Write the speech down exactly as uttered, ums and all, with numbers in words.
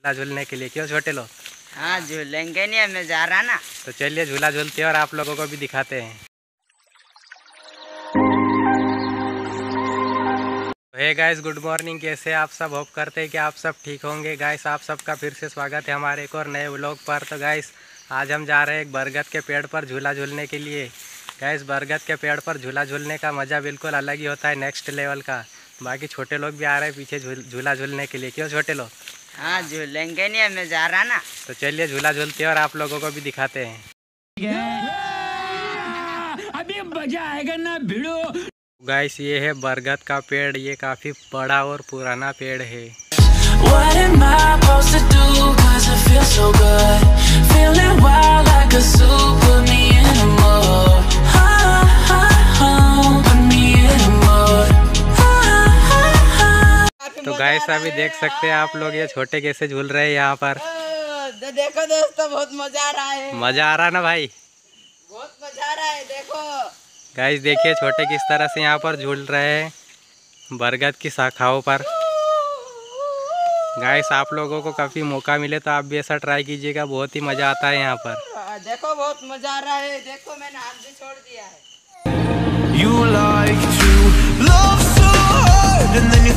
झूला झूलने के लिए। क्यों छोटे लोग? हाँ झूलेंगे नहीं, हमें जा रहा ना। तो चलिए झूला झूलते हैं और आप लोगों को भी दिखाते हैं। Hey guys, good morning. कैसे आप सब? होप करते हैं कि आप सब ठीक होंगे। गाइस आप सबका फिर से स्वागत है हमारे एक और नए व्लॉग पर। तो गाइस आज हम जा रहे हैं एक बरगद के पेड़ पर झूला झूलने के लिए। गाइस बरगद के पेड़ पर झूला झूलने का मज़ा बिल्कुल अलग ही होता है, नेक्स्ट लेवल का। बाकी छोटे लोग भी आ रहे हैं पीछे झूला झूलने के लिए। क्यों छोटे लोग? हाँ झूलेंगे नहीं, हमें जा रहा ना। तो चलिए झूला झूलते हैं और आप लोगों को भी दिखाते हैं। अभी मजा आएगा ना भिड़ो। गाइस ये है बरगद का पेड़, ये काफ़ी बड़ा और पुराना पेड़ है। तो गाइस अभी देख सकते हैं आप लोग ये छोटे कैसे झूल रहे हैं यहाँ पर। देखो दोस्तों, बहुत मजा आ रहा है। मजा आ रहा ना भाई? बहुत मजा आ रहा है। देखो गाइस देखिए छोटे किस तरह से यहाँ पर झूल रहे हैं बरगद की शाखाओं पर। गाइस आप लोगों को काफ़ी मौका मिले तो आप भी ऐसा ट्राई कीजिएगा, बहुत ही मज़ा आता है यहाँ पर। देखो बहुत मजा आ रहा है। देखो मैंने हाथ भी छोड़ दिया है। You like to love so hard and then you